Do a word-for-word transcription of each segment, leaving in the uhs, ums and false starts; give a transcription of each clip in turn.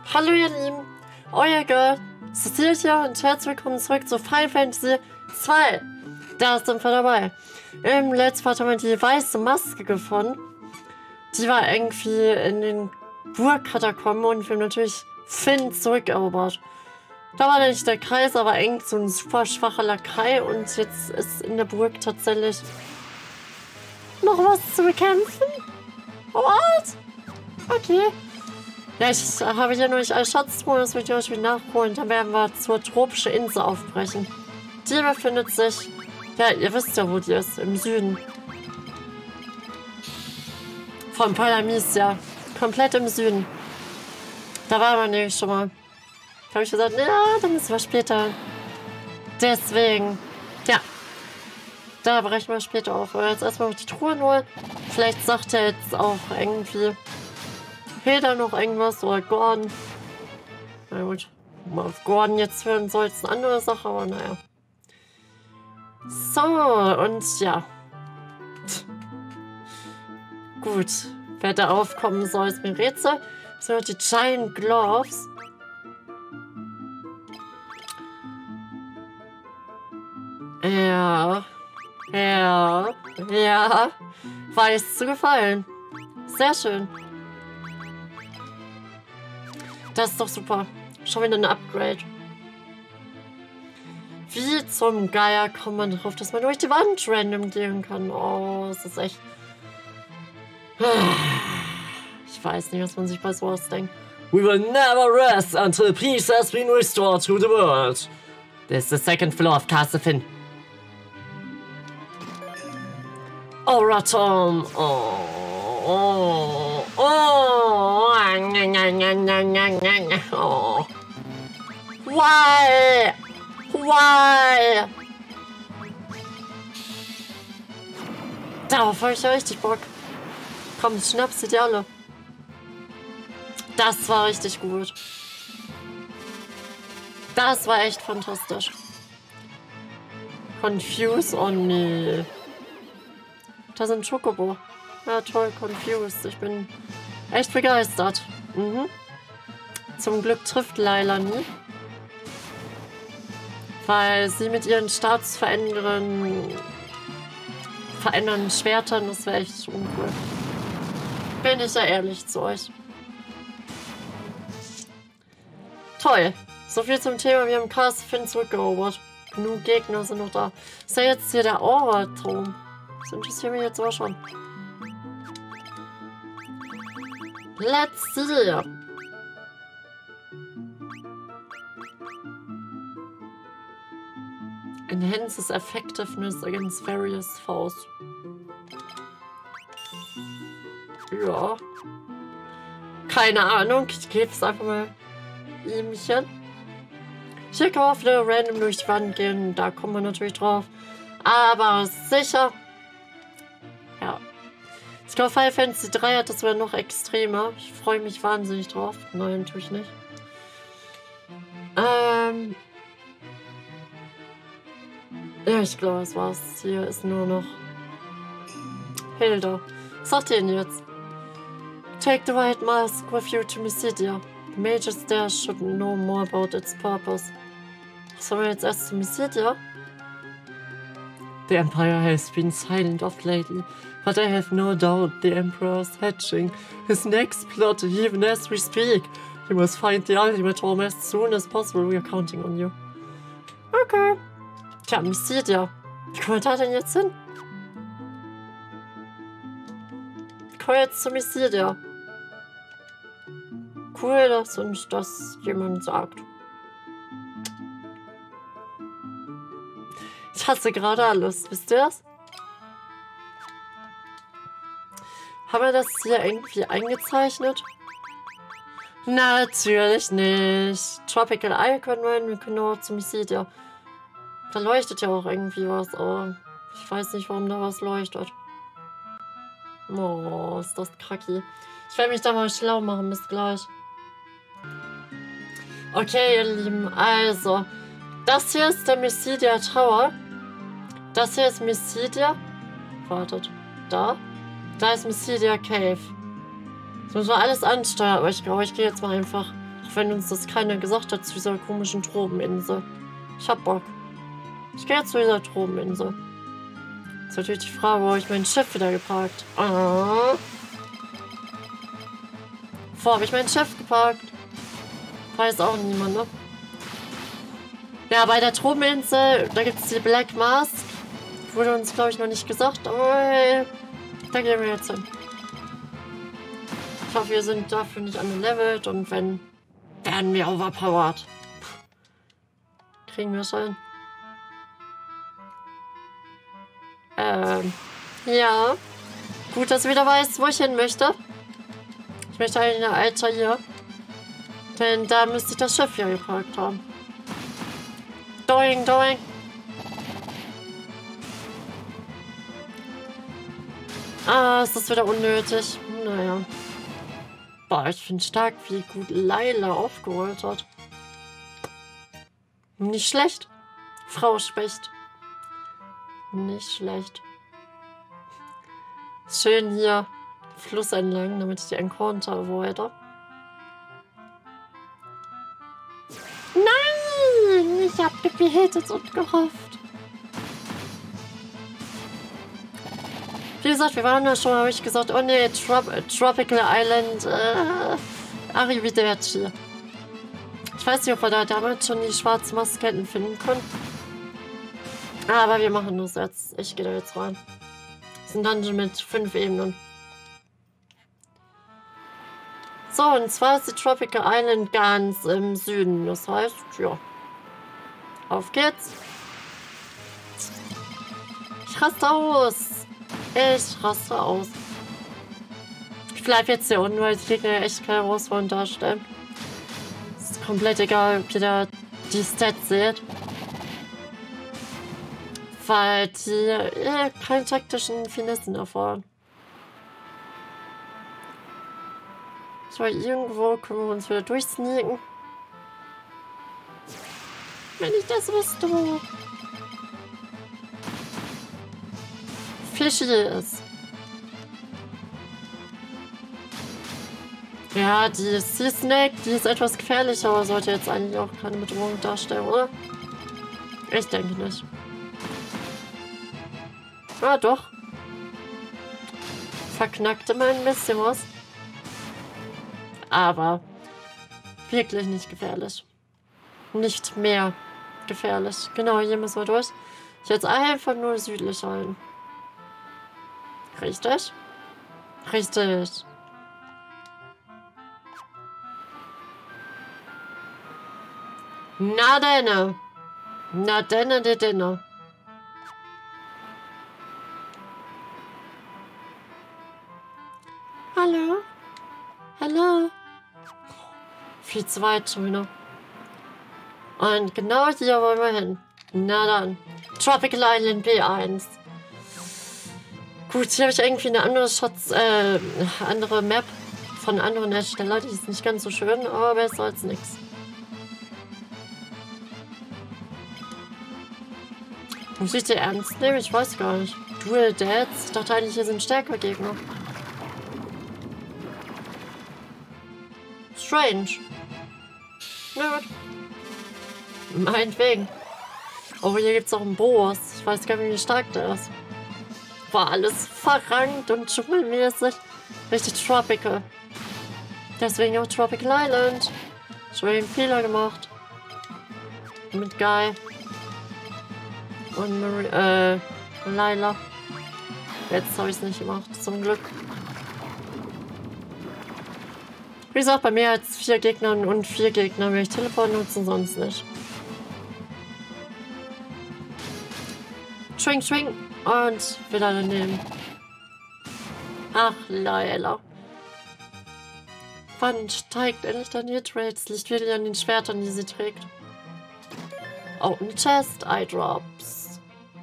Hallo ihr Lieben, euer Girl, Cecilia hier und herzlich willkommen zurück zu Final Fantasy zwei. Da sind wir dabei. Im letzten Part haben wir die weiße Maske gefunden. Die war irgendwie in den Burgkatakomben und wir haben natürlich Finn zurückerobert. Da war nicht der Kreis, aber eng so ein super schwacher Lakai und jetzt ist in der Burg tatsächlich noch was zu bekämpfen. What? Okay. Ja, ich habe hier nur nicht als Schatztruhe, das will ich euch wieder nachholen. Dann werden wir zur tropischen Insel aufbrechen. Die befindet sich, ja, ihr wisst ja, wo die ist, im Süden. Von Palamis, ja. Komplett im Süden. Da waren wir nämlich schon mal. Da habe ich gesagt, ja, dann müssen wir später. Deswegen, ja. Da brechen wir später auf. Aber jetzt erstmal noch die Truhen holen. Vielleicht sagt er jetzt auch irgendwie Hilda noch irgendwas oder Gordon. Na gut, mal auf Gordon jetzt hören soll, ist eine andere Sache, aber naja. So, und ja. Gut, wer da aufkommen soll, ist mir Rätsel. So, die Giant Gloves. Ja, ja, ja. Weiß zu gefallen. Sehr schön. Das ist doch super. Schon wieder ein Upgrade. Wie zum Geier kommt man drauf, dass man durch die Wand random gehen kann? Oh, das ist echt... Ich weiß nicht, was man sich bei sowas denkt. We will never rest until peace has been restored to the world. This is the second floor of Castle Finn. Oh, Ratom. Oh, oh, oh. Oh. Why? Why? Darauf habe ich ja richtig Bock. Komm, schnapp sie dir alle. Das war richtig gut. Das war echt fantastisch. Confuse on me. Da sind Chocobo. Ja, toll, confused. Ich bin echt begeistert. Mhm. Zum Glück trifft Layla nie. Weil sie mit ihren statusverändernden verändernden Schwertern, das wäre echt uncool. Bin ich ja ehrlich zu euch. Toll. So viel zum Thema. Wir haben Castle Finn zurückerobert. Genug Gegner sind noch da. Ist ja jetzt hier der Aura-Turm. Das interessiert mich jetzt aber schon. Let's see. Enhances effectiveness against various foes. Ja. Keine Ahnung. Ich gebe es einfach mal ihmchen. Hier kann man auch wieder random durch die Wand gehen. Da kommen wir natürlich drauf. Aber sicher. Ja. Ich glaube, Final Fantasy drei hat das sogar noch extremer. Ich freue mich wahnsinnig drauf. Nein, tue ich nicht. Ähm. Ja, ich glaube, das war's. Hier ist nur noch Hilda. Was sagt ihr denn jetzt? Take the white mask with you to Mysidia. The mages there should know more about its purpose. Sollen wir jetzt erst zu Mysidia? The Empire has been silent of lately, but I have no doubt the Emperor is hatching his next plot even as we speak. You must find the ultimate home as soon as possible. We are counting on you. Okay. Tja, Mysidia. Wie kommen wir da denn jetzt hin? Wie kommen wir jetzt zu Mysidia? Cool, dass uns das jemand sagt. Ich hasse gerade alles, wisst ihr das? Haben wir das hier irgendwie eingezeichnet? Natürlich nicht. Tropical Icon rein, wir können auch zu Mysidia. Da leuchtet ja auch irgendwie was, aber ich weiß nicht, warum da was leuchtet. Oh, ist das kacki. Ich werde mich da mal schlau machen, bis gleich. Okay, ihr Lieben, also. Das hier ist der Mysidia Tower. Das hier ist Mysidia. Wartet. Da. Da ist Mysidia Cave. Das müssen wir alles ansteuern, aber ich glaube, ich gehe jetzt mal einfach Auch wenn uns das keiner gesagt hat zu dieser komischen Trobeninsel. Ich hab Bock. Ich gehe jetzt zu dieser Trobeninsel. Jetzt ist natürlich die Frage, wo ich mein Schiff wieder geparkt. Ah. Wo habe ich mein Schiff geparkt? Weiß auch niemand, ne? Ja, bei der Trobeninsel, da gibt es die Black Mask. Wurde uns, glaube ich, noch nicht gesagt, aber hey, da gehen wir jetzt hin. Ich hoffe, wir sind dafür nicht angelevelt und wenn, werden wir overpowered. Kriegen wir schon. Ähm, ja. Gut, dass du wieder weißt, wo ich hin möchte. Ich möchte eigentlich eine Alter hier. Denn da müsste ich das Schiff hier geparkt haben. Doing, doing. Ah, ist das wieder unnötig. Naja. Boah, ich finde stark, wie gut Layla aufgeholt hat. Nicht schlecht. Frau spricht. Nicht schlecht. Schön hier Fluss entlang, damit ich die Encounter avoide. Nein! Ich hab gebetet und gehofft. Wie gesagt, wir waren da schon, habe ich gesagt, oh nee, Trop Tropical Island, äh, Arrivederci. Ich weiß nicht, ob wir da damals schon die schwarzen Maske hätten finden können. Aber wir machen das jetzt. Ich gehe da jetzt rein. Das ist ein Dungeon mit fünf Ebenen. So, und zwar ist die Tropical Island ganz im Süden. Das heißt, ja. Auf geht's. Ich raste aus. Ich raste aus. Ich bleib jetzt hier unten, weil die Gegner echt keine Herausforderung darstellen. Ist komplett egal, ob ihr da die Stats seht. Weil die äh, keine taktischen Finessen erfordern. So, irgendwo können wir uns wieder durchsneaken. Wenn ich das wüsste. Fishy ist. Ja, die Sea Snake, die ist etwas gefährlicher, aber sollte jetzt eigentlich auch keine Bedrohung darstellen, oder? Ich denke nicht. Ah, doch. Verknackte mal ein bisschen was. Aber wirklich nicht gefährlich. Nicht mehr gefährlich. Genau, hier müssen wir durch. Ich jetzt einfach nur südlich halten. Richtig? Richtig. Na denn. Na denn, de denn. Hallo? Hallo? Viel zu weit schon wieder. Und genau hier wollen wir hin. Na dann. Tropical Island B eins. Gut, hier habe ich irgendwie eine andere Shots, äh, andere Map von anderen Herstellern. Die ist nicht ganz so schön, aber besser als nichts. Muss ich dir ernst nehmen? Ich weiß gar nicht. Dual Dads? Ich dachte eigentlich, hier sind stärkere Gegner. Strange. Na gut. Meinetwegen. Oh, hier gibt es auch einen Boss. Ich weiß gar nicht, wie stark der ist. War alles verrankt und dschungelmäßig. Richtig tropical. Deswegen auch Tropical Island. Ich habe einen Fehler gemacht. Mit Guy. Und Marie, äh, Layla. Jetzt habe ich es nicht gemacht, zum Glück. Wie gesagt, bei mehr als vier Gegnern und vier Gegnern will ich Teleport nutzen, sonst nicht. Schwing, schwing und wieder daneben. Ach, Layla. Wann steigt endlich dein Hitrate? Es liegt wirklich an den Schwertern, die sie trägt. Oh, ein Chest, Eye Drops.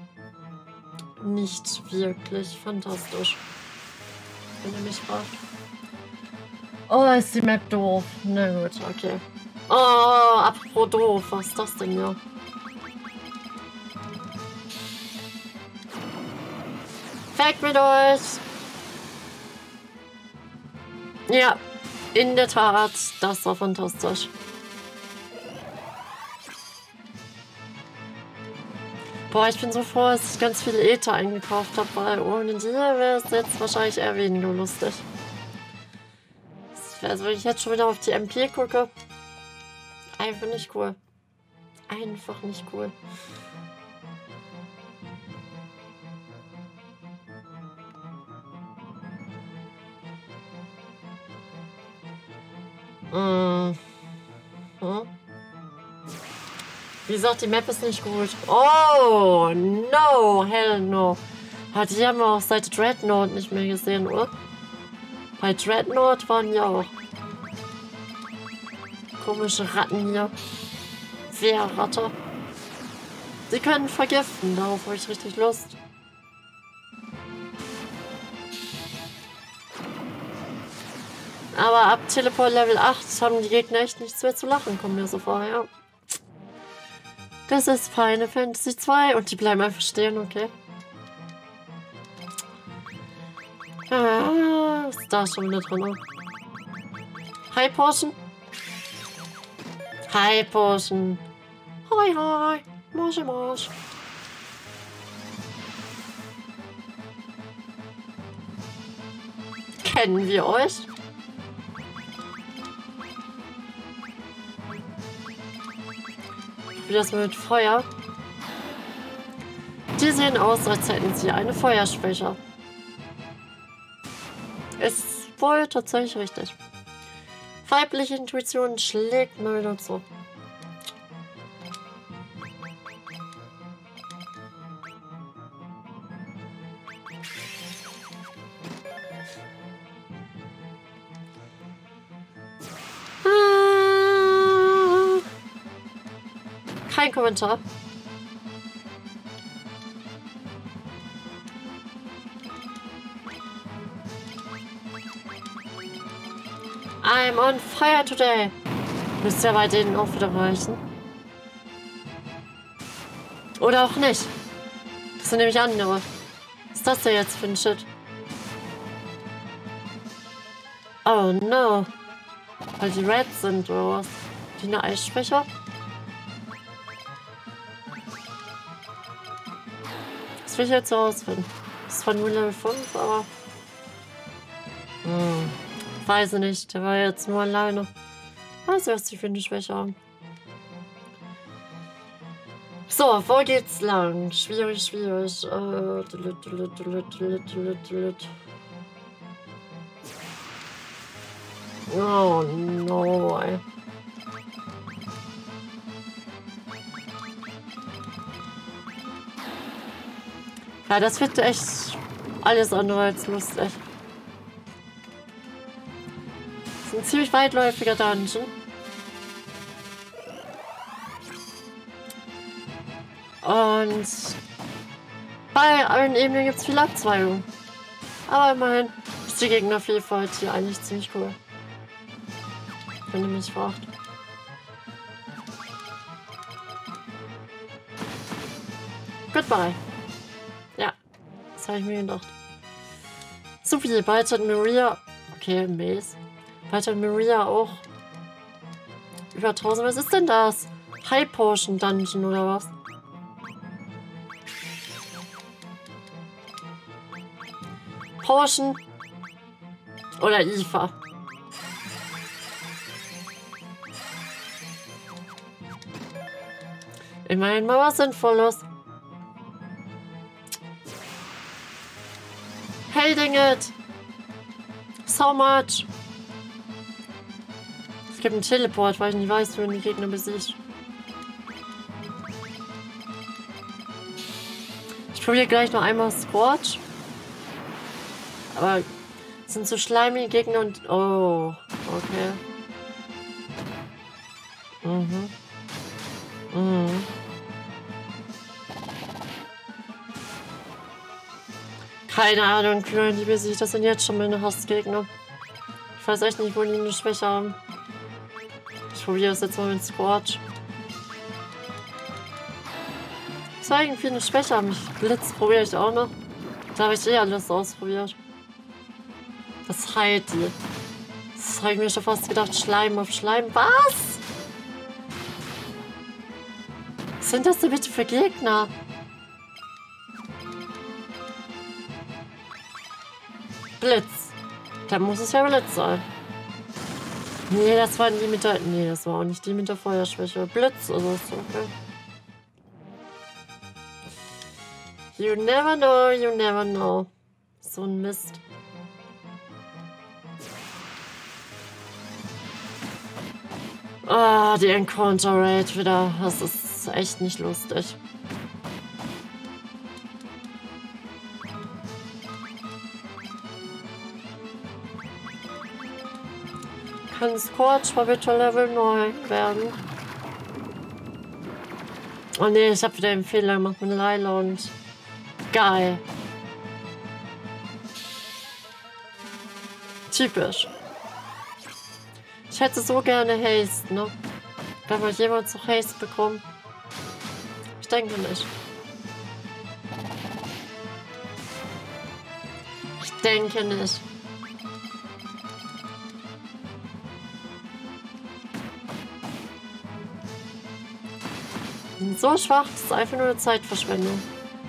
Nicht wirklich fantastisch. Wenn ihr mich fragt. Oh, ist die Map doof. Na gut, okay. Oh, apropos doof. Was ist das denn hier? Weg mit euch! Ja, In der Tat, das war fantastisch. Boah, ich bin so froh, dass ich ganz viele Ether eingekauft habe, weil ohne die wäre es jetzt wahrscheinlich eher weniger lustig. Also wenn ich jetzt schon wieder auf die M P gucke, einfach nicht cool. Einfach nicht cool. Mmh. Hm? Wie gesagt, die Map ist nicht gut. Oh, no, hell no. Ah, die haben wir auch seit Dreadnought nicht mehr gesehen, oder? Bei Dreadnought waren ja auch komische Ratten hier. Wehrratte. Sie können vergiften, darauf habe ich richtig Lust. Aber ab Teleport Level acht haben die Gegner echt nichts mehr zu lachen, kommen mir so vor, ja. Das ist Final Fantasy zwei und die bleiben einfach stehen, okay. Ah, was ist da schon wieder drin? Hi Potion. Hi Potion. Hi, hi. Marsch, marsch. Kennen wir euch? Wie das mit Feuer? Die sehen aus, als hätten sie eine Feuerschwäche. Ist wohl tatsächlich richtig. Weibliche Intuition schlägt mal dazu. Kein Kommentar. I'm on fire today. Müsste ja bei denen auch wieder reichen. Oder auch nicht. Das sind nämlich andere. Was ist das denn jetzt für ein Shit? Oh no. Weil die Reds sind oder was? Die eine Eisschwäche? Das will ich jetzt so rausfinden. Das ist zwar nur Level fünf, aber... Hm. Weiß ich nicht. Der war jetzt nur alleine. Weiß ich, was die für eine Schwäche haben. So, wo geht's lang? Schwierig, schwierig. Äh, dulit, dulit, dulit, dulit, dulit, dulit. Oh no, ey. Ja, das wird echt alles andere als lustig. Das ist ein ziemlich weitläufiger Dungeon. Und bei allen Ebenen gibt es viele Abzweigungen. Aber immerhin ist die Gegnervielfalt hier eigentlich ziemlich cool. Wenn ihr mich fragt. Goodbye. Ja, das habe ich mir gedacht. So viel. Bald hat Maria. Okay, Maze. Bald hat Maria auch über tausend. Was ist denn das? High Potion Dungeon oder was? Potion oder I F A. Immerhin mal was Sinnvolles. Hey, dang it! So much! Es gibt einen Teleport, weil ich nicht weiß, wie man die Gegner besiegt. Ich probiere gleich noch einmal Scorch. Aber es sind so schleimige Gegner und... Oh, okay. Mhm. Mhm. Keine Ahnung, die besiegt. Das sind jetzt schon meine Hassgegner. Ich weiß echt nicht, wo die eine Schwäche haben. Ich probiere das jetzt mal mit Scorch. Das war irgendwie eine Schwäche haben. Blitz probiere ich auch noch. Da habe ich eh alles ausprobiert. Das heilt die. Das Das habe ich mir schon fast gedacht. Schleim auf Schleim. Was? Was sind das denn bitte für Gegner? Blitz. Da muss es ja Blitz sein. Nee, das waren die mit der... Nee, das war auch nicht die mit der Feuerschwäche. Blitz oder so. Okay. You never know, you never know. So ein Mist. Ah, die Encounter Rate wieder. Das ist echt nicht lustig. Kann Scorch mal bitte Level neun werden? Oh ne, ich habe wieder einen Fehler gemacht mit Lila und geil. Typisch. Ich hätte so gerne Haste, ne? Wenn wir jemand zu Haste bekommen. Ich denke nicht. Ich denke nicht. So schwach, das ist einfach nur eine Zeitverschwendung.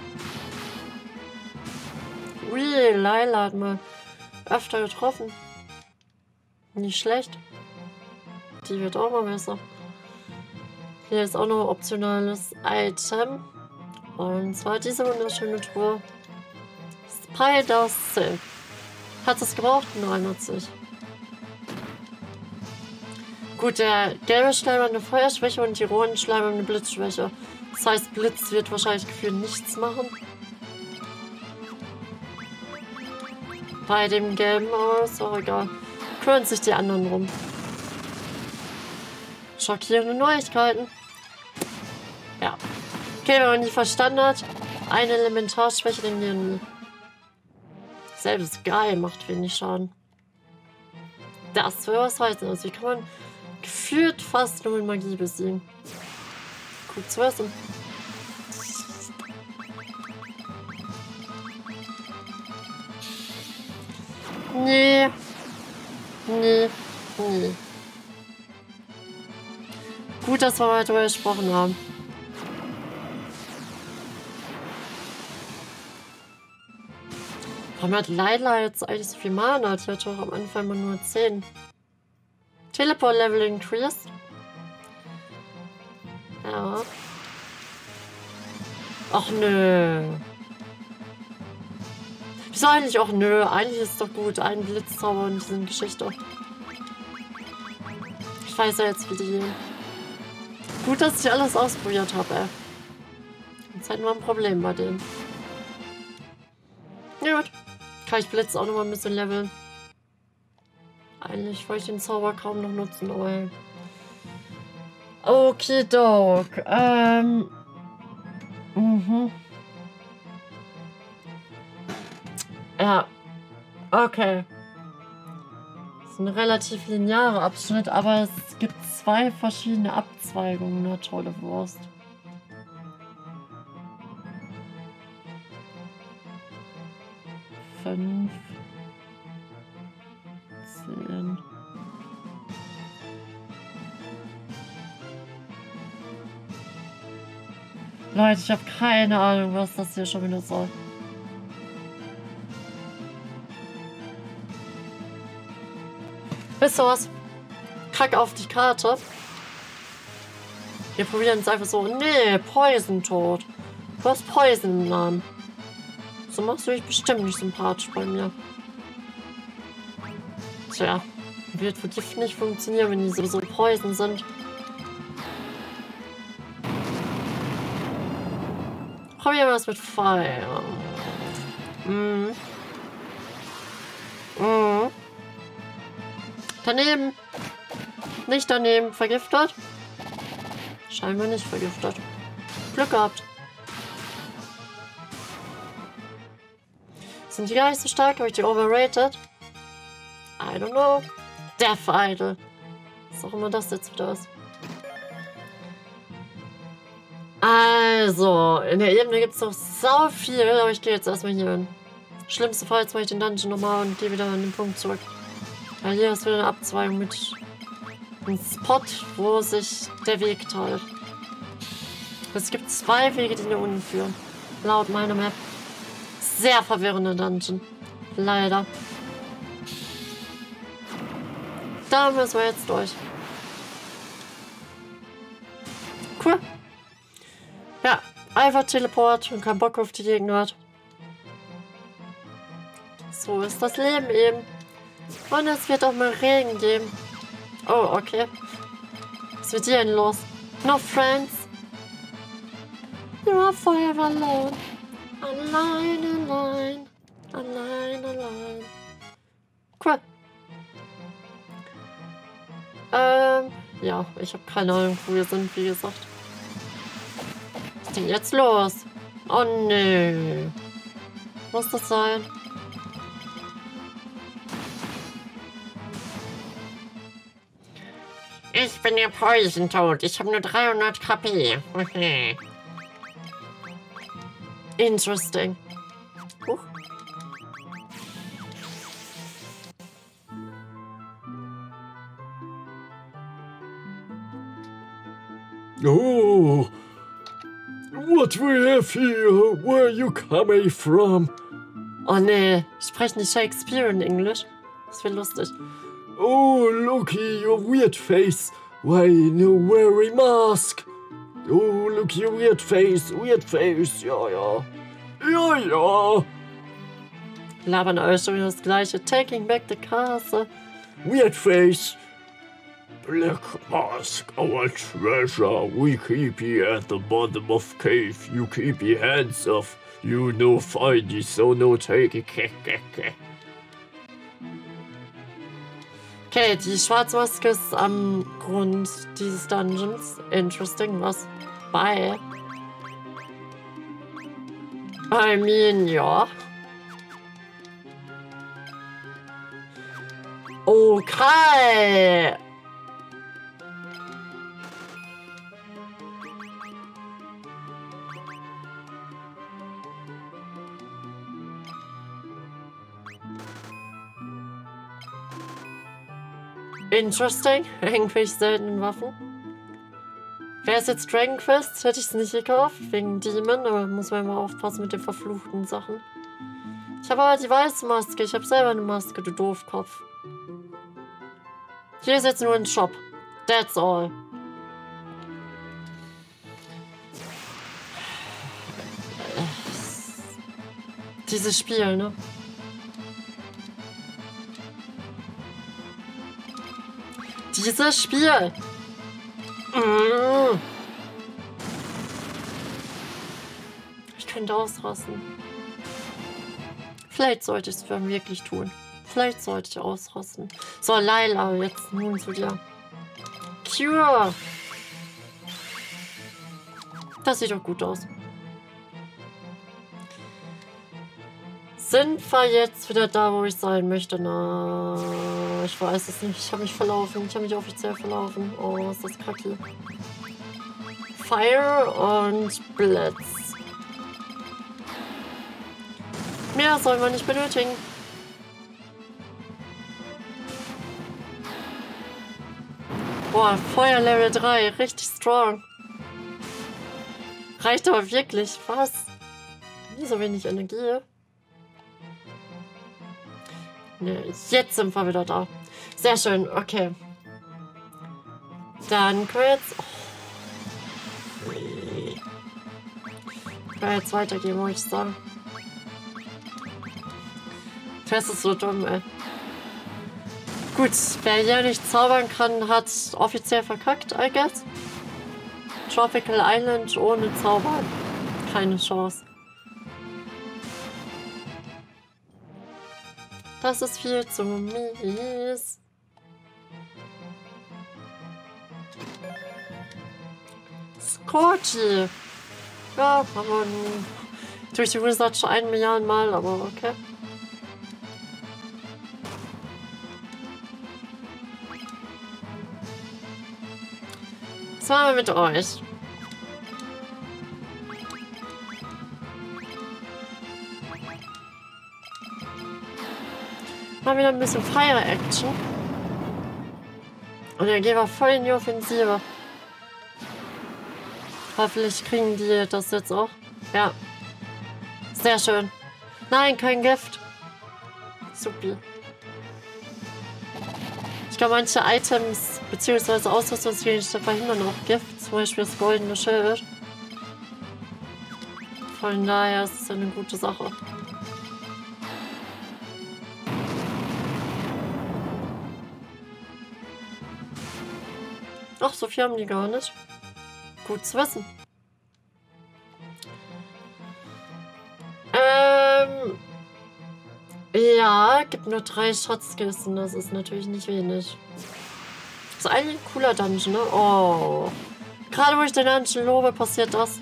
Ui, Lila hat mal öfter getroffen. Nicht schlecht. Die wird auch mal besser. Hier ist auch noch ein optionales Item. Und zwar diese wunderschöne Truhe. Spider Silk. Hat es gebraucht? Nein, hat sich. Gut, der gelbe Schleim hat eine Feuerschwäche und die roten Schleim haben eine Blitzschwäche. Das heißt, Blitz wird wahrscheinlich gefühlt nichts machen. Bei dem gelben, aber ist auch egal. Kümmern sich die anderen rum. Schockierende Neuigkeiten. Ja. Okay, wenn man die verstanden hat, eine Elementarschwäche, den wir selbst geil macht wenig Schaden. Das will was heißen. Also, wie kann man gefühlt fast nur mit Magie besiegen. Gut zu wissen. Nee. Nee. Nee. Gut, dass wir mal darüber gesprochen haben. Warum hat Lila jetzt eigentlich so viel Mana? Die hat doch am Anfang immer nur zehn. Teleport Level increased. Ja. Ach nö. Wieso eigentlich auch nö? Eigentlich ist es doch gut. Ein Blitzzauber in dieser Geschichte. Ich weiß ja jetzt, wie die... Gut, dass ich alles ausprobiert habe, ey. Jetzt hätten wir ein Problem bei denen. Ja gut. Kann ich Blitz auch noch mal ein bisschen leveln. Eigentlich wollte ich den Zauber kaum noch nutzen, aber... Okay, Dog. Ähm... Mhm. Ja. Okay. Das ist ein relativ linearer Abschnitt, aber es gibt zwei verschiedene Abzweigungen. Eine tolle Wurst. Fünf. Zehn. Leute, ich habe keine Ahnung, was das hier schon wieder soll. Wisst ihr was? Kack auf die Karte. Wir probieren es einfach so. Nee, Poison tot. Du hast Poison im Namen. So machst du dich bestimmt nicht sympathisch bei mir. Tja, wird für Gift nicht funktionieren, wenn die sowieso Poison sind. Probieren wir es mit Feuer. Mhm. Mhm. Daneben. Nicht daneben. Vergiftet? Scheinbar nicht vergiftet. Glück gehabt. Sind die gar nicht so stark? Habe ich die overrated? I don't know. Death Idol. Was auch immer das jetzt wieder ist. Also, in der Ebene gibt es noch so viel, aber ich gehe jetzt erstmal hier hin. Schlimmste Fall, jetzt mache ich den Dungeon nochmal und gehe wieder an den Punkt zurück. Ja, hier ist wieder eine Abzweigung mit einem Spot, wo sich der Weg teilt. Es gibt zwei Wege, die nach unten führen. Laut meiner Map. Sehr verwirrende Dungeon. Leider. Da müssen wir jetzt durch. Cool. Ja, einfach Teleport und kein Bock auf die Gegenwart. So ist das Leben eben. Und es wird auch mal Regen geben. Oh, okay. Was wird hier denn los? No friends. You are forever alone. Allein, allein. Allein, allein. Cool. Ähm, ja, ich habe keine Ahnung, wo wir sind, wie gesagt. Was ist denn jetzt los? Oh, nee. Muss das sein? Ich bin der Poison Toad. Ich habe nur dreihundert K P. Interesting. Huch. Oh, what we have here? Where are you coming from? Oh nee, sprechen die Shakespeare in Englisch? Das wäre lustig. Oh, looky, your weird face. Why no wearing mask? Oh, look, your weird face, weird face. Ja, ja. Ja, ja. Labern euch schon wieder das gleiche. Taking back the castle. Weird face. Black mask, our treasure. We keep ye at the bottom of cave. You keep your hands off. You no find ye, so no take it. Okay, die Schwarzmaske ist am Grund dieses Dungeons. Interesting, was? Bye. I mean, ja. Okay. Interesting. Irgendwelche seltenen Waffen. Wäre es jetzt Dragon Quest, hätte ich es nicht gekauft, wegen Demon, aber muss man immer aufpassen mit den verfluchten Sachen. Ich habe aber die weiße Maske, ich habe selber eine Maske, du Doofkopf. Hier ist jetzt nur ein Shop. That's all. Dieses Spiel, ne? Dieses Spiel! Mm. Ich könnte ausrasten. Vielleicht sollte ich es wirklich tun. Vielleicht sollte ich ausrasten. So, Layla, jetzt nun zu dir. Cure! Das sieht doch gut aus. Sind wir jetzt wieder da, wo ich sein möchte? Na, ich weiß es nicht. Ich habe mich verlaufen. Ich habe mich offiziell verlaufen. Oh, ist das kacke. Fire und Blitz. Mehr soll man nicht benötigen. Boah, Feuer Level drei. Richtig strong. Reicht aber wirklich. Was? Nie so wenig Energie. Ne, jetzt sind wir wieder da. Sehr schön, okay. Dann können wir jetzt... Oh. Können wir jetzt weitergehen, wollte ich sagen. Das ist so dumm, ey. Gut, wer hier nicht zaubern kann, hat offiziell verkackt, I guess. Tropical Island ohne Zaubern. Keine Chance. Das ist viel zu mies. Scorchy. Ja, aber durch die Wizard schon ein Milliarden Mal, aber okay. Was machen wir mit euch? Mal wieder ein bisschen Fire Action. Und dann gehen wir voll in die Offensive. Hoffentlich kriegen die das jetzt auch. Ja. Sehr schön. Nein, kein Gift. Supi. Ich glaube, manche Items bzw. Ausrüstungsgegenstände verhindern auch Gift. Zum Beispiel das goldene Schild. Von daher ist es eine gute Sache. Ach, so viel haben die gar nicht. Gut zu wissen. Ähm. Ja, gibt nur drei Schatzkisten. Das ist natürlich nicht wenig. Das ist eigentlich ein cooler Dungeon, ne? Oh. Gerade wo ich den Dungeon lobe, passiert das.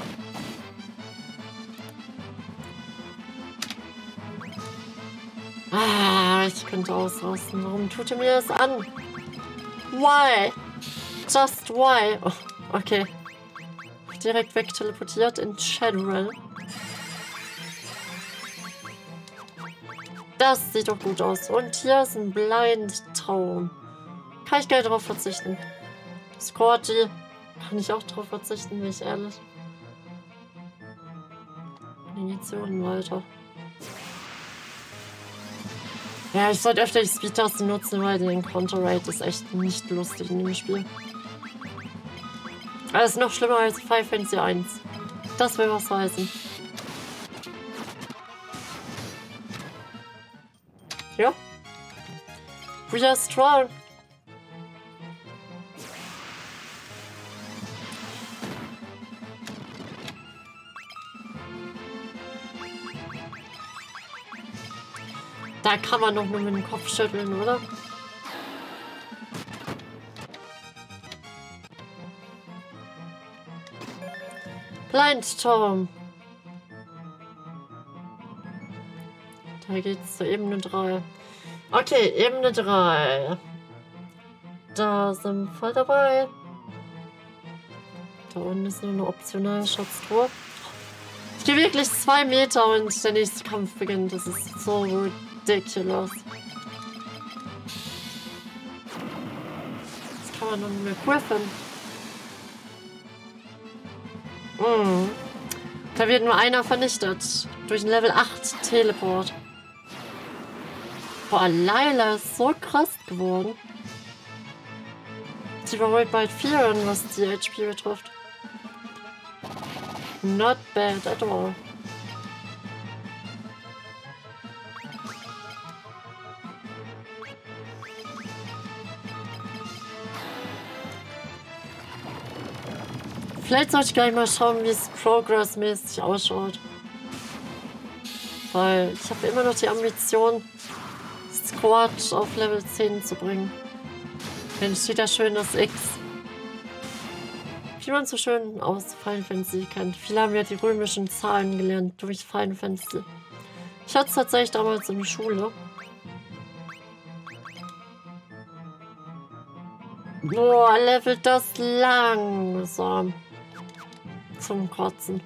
Ah, ich könnte ausrasten. Warum tut ihr mir das an? Why? Just why? Oh, okay. Direkt wegteleportiert in Shadowrell. Das sieht doch gut aus. Und hier ist ein Blind Traum. Kann ich gar nicht drauf verzichten. Scorchy. Kann ich auch drauf verzichten, bin ich ehrlich. Munition weiter. Ja, ich sollte öfter die Speed-Taste nutzen, weil die Encounter-Rate ist echt nicht lustig in dem Spiel. Das ist noch schlimmer als Final Fantasy eins. Das will was heißen. Ja. We are strong. Da kann man doch nur mit dem Kopf schütteln, oder? Blindstorm. Da geht's zur Ebene drei. Okay, Ebene drei. Da sind wir voll dabei. Da unten ist nur eine optionale Schatztruhe. Ich gehe wirklich zwei Meter und der nächste Kampf beginnt. Das ist so ridiculous. Das kann man noch nicht mehr cool finden. Mm. Da wird nur einer vernichtet. Durch ein Level acht Teleport. Boah, Layla ist so krass geworden. Sie überholt bald vier, was die H P betrifft. Not bad at all. Vielleicht sollte ich gleich mal schauen, wie es progressmäßig ausschaut. Weil ich habe immer noch die Ambition, Squad auf Level zehn zu bringen. Dann steht da schön das X. Wie man so schön aus Final Fantasy kennt. Viele haben ja die römischen Zahlen gelernt durch Final Fantasy. Ich hatte es tatsächlich damals in der Schule. Boah, levelt das langsam. Zum Kotzen.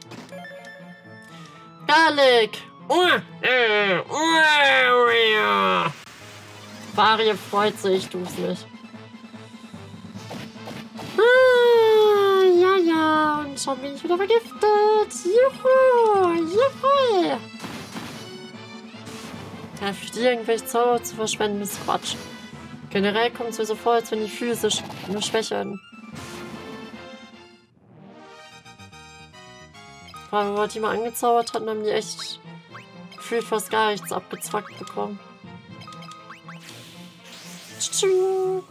Garlic! Varie freut sich, tu's nicht. Ah, ja, ja, und schon bin ich wieder vergiftet. Juhu, juhu. Ja, für die irgendwelche Zauber zu verschwenden, ist Quatsch. Generell kommt es mir so vor, als wenn die physisch nur schwächer werden. Vor allem, weil die mal angezaubert hatten, haben die echt gefühlt fast gar nichts abgezwackt bekommen. Tschu.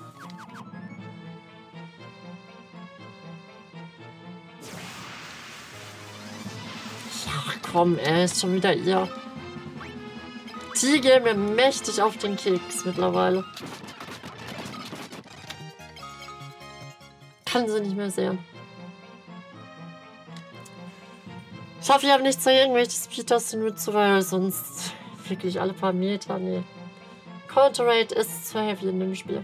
Ja, komm, ey, ist schon wieder ihr. Die gehen mir mächtig auf den Keks mittlerweile. Kann sie nicht mehr sehen. Ich hoffe, ich habe nicht zu irgendwelche Speed-Tasten mit, weil sonst wirklich alle paar Meter. Nee. Counter Rate ist zu heavy in dem Spiel.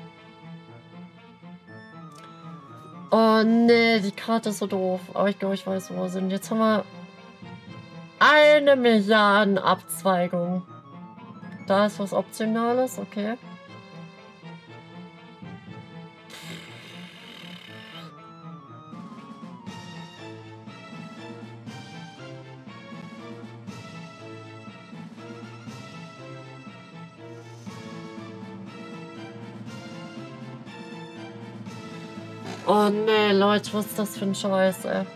Oh nee, die Karte ist so doof. Aber ich glaube, ich weiß, wo wir sind. Jetzt haben wir eine Milliarde Abzweigungen. Da ist was Optionales, okay. Oh nee, Leute, was ist das für ein Scheiß, ey.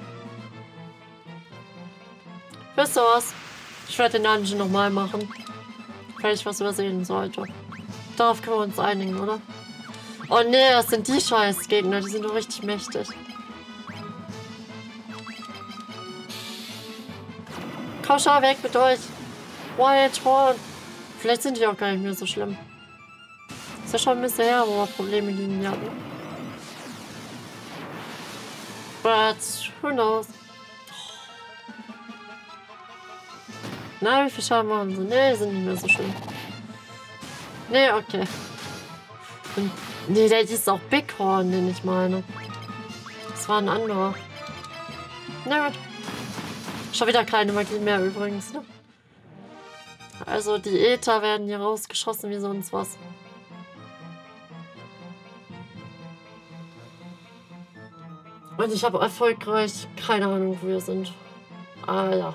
Wisst ihr was? Ich werde den Dungeon nochmal machen. Weil ich was übersehen sollte. Darauf können wir uns einigen, oder? Oh nee, das sind die Scheißgegner, die sind doch richtig mächtig. Komm schon weg mit euch. Wild Horn. Vielleicht sind die auch gar nicht mehr so schlimm. Ist ja schon ein bisschen her, wo wir Probleme gegen die hatten. But who knows? Na, wie viel Schaden machen sie? Nee, sind nicht mehr so schlimm. Nee, okay. Und, nee, der ist auch Bighorn, den ich meine. Das war ein anderer. Na gut. Schon wieder keine Magie mehr übrigens, ne? Also die Äther werden hier rausgeschossen wie sonst was. Und ich habe erfolgreich keine Ahnung, wo wir sind. Ah ja.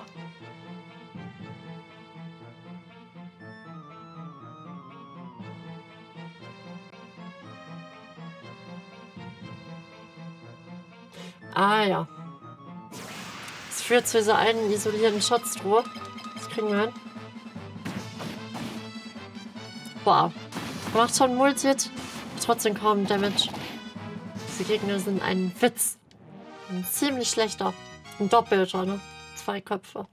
Ah ja. Das führt zu dieser einen isolierten Schatztruhe. Das kriegen wir hin. Wow. Macht schon Multi-Hit. Trotzdem kaum Damage. Diese Gegner sind ein Witz. Ein ziemlich schlechter. Ein doppelter, ne? Zwei Köpfe.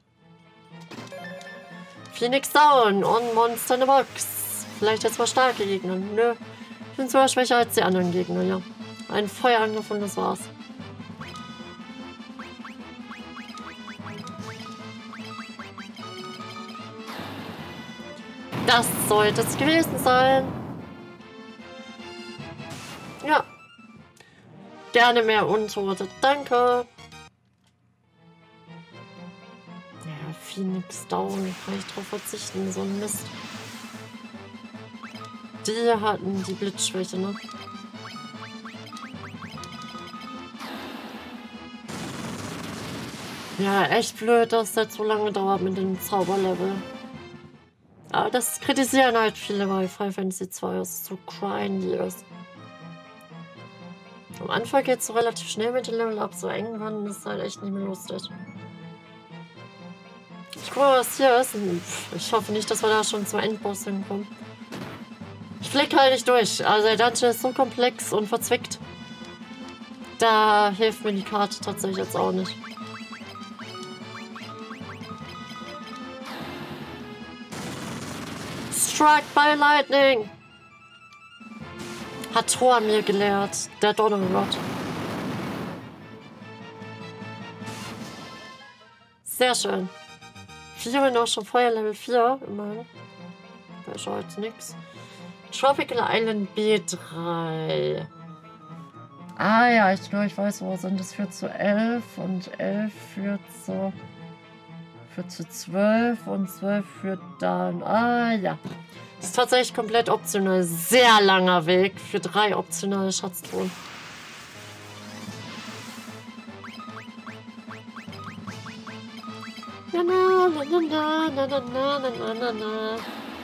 Phoenix down und Monster in der Box. Vielleicht jetzt mal starke Gegner. Nö. Ich bin sogar schwächer als die anderen Gegner, ja. Ein Feuerangriff und das war's. Das sollte es gewesen sein. Ja. Gerne mehr Untote. Danke. Ja, Phoenix down. Kann ich drauf verzichten. So ein Mist. Die hatten die Blitzschwäche, ne? Ja, echt blöd, dass das so lange dauert mit dem Zauberlevel. Aber das kritisieren halt viele bei Final Fantasy zwei, dass es so grindy ist. Am Anfang geht es so relativ schnell mit dem Level ab, so irgendwann ist es halt echt nicht mehr lustig. Ich guck mal, was hier ist. Ich hoffe nicht, dass wir da schon zum Endboss hinkommen. Ich flick halt nicht durch. Also der Dungeon ist so komplex und verzwickt. Da hilft mir die Karte tatsächlich jetzt auch nicht. Struck by Lightning! Hat Thor mir gelehrt. Der Donnergott. Sehr schön. vier und auch schon vorher Level vier. Immerhin. Da ist heute nix. Tropical Island B drei. Ah ja, ich glaube, ich weiß, wo sind. Das führt zu elf und elf führt zu... führt zu zwölf und zwölf führt dann... Ah ja. Das ist tatsächlich komplett optional. Sehr langer Weg für drei optionale Schatztruhen. Na na na na na na na na na na.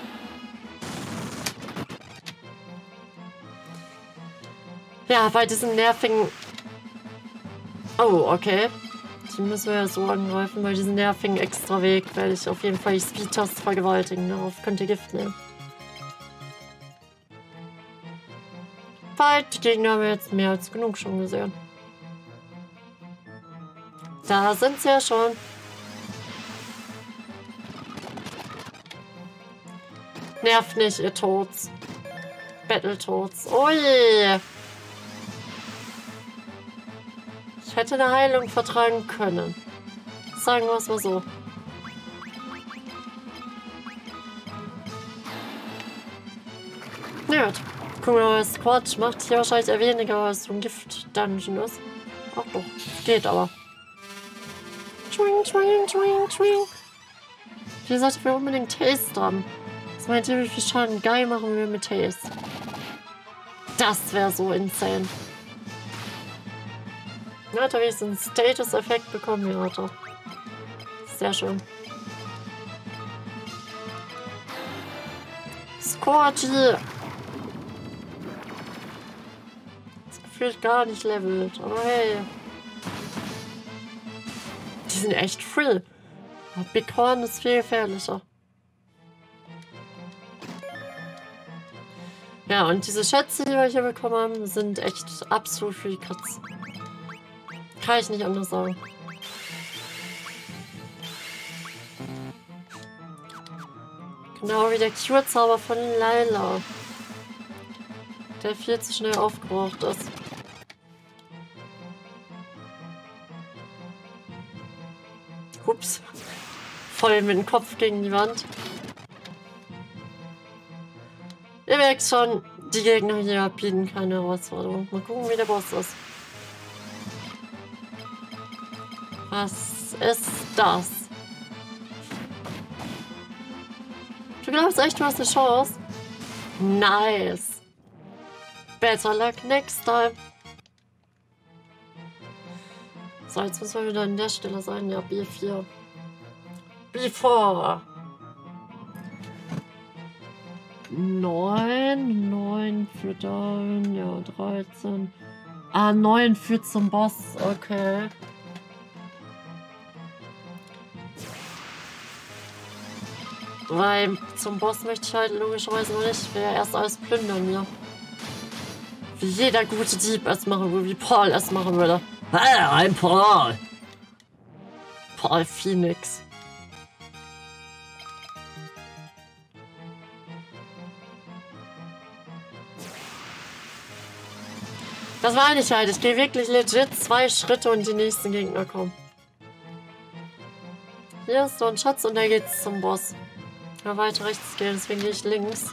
Ja, bei diesem nervigen... Oh, okay. Die müssen wir ja so angreifen. Bei diesem nervigen Extraweg werde ich auf jeden Fall die Speed-Taste vergewaltigen. Darauf könnt ihr Gift nehmen. Bald, die Gegner haben wir jetzt mehr als genug schon gesehen. Da sind sie ja schon. Nervt nicht, ihr Toads. Battletoads. Oh je. Ich hätte eine Heilung vertragen können. Sagen wir es mal so. Ja, gucken wir mal, was Quatsch macht. Hier wahrscheinlich eher weniger, als so ein Gift-Dungeon ist. Ach doch, geht aber. Twing, twing, twing, twing. Wie gesagt, ich will unbedingt Taste haben. Was meint ihr, wie viel Schaden geil machen wir mit Taste? Das wäre so insane. Ja, hat er wenigstens einen Status-Effekt bekommen? Ja, hat er. Sehr schön. Scorchy! Das gefühlt gar nicht levelt. Aber hey. Die sind echt free. Big Horn ist viel gefährlicher. Ja, und diese Schätze, die wir hier bekommen haben, sind echt absolut für die Katze. Kann ich nicht anders sagen. Genau wie der Cure-Zauber von Layla. Der viel zu schnell aufgebraucht ist. Ups. Voll mit dem Kopf gegen die Wand. Ihr merkt schon, die Gegner hier bieten keine Herausforderung. Mal gucken, wie der Boss ist. Was ist das? Du glaubst echt, du hast eine Chance? Nice. Better luck next time. So, jetzt müssen wir wieder an der Stelle sein. Ja, B vier. B vier. neun, neun für dann, ja, dreizehn. Ah, neun führt zum Boss, okay. Weil zum Boss möchte ich halt logischerweise noch nicht. Ich will ja erst alles plündern hier. Wie jeder gute Dieb es machen würde, wie Paul es machen würde. Hey, ein Paul! Paul Phoenix. Das meine ich halt. Ich gehe wirklich legit zwei Schritte und die nächsten Gegner kommen. Hier ist so ein Schatz und da geht's zum Boss. Ja, weiter rechts gehen, deswegen gehe ich links.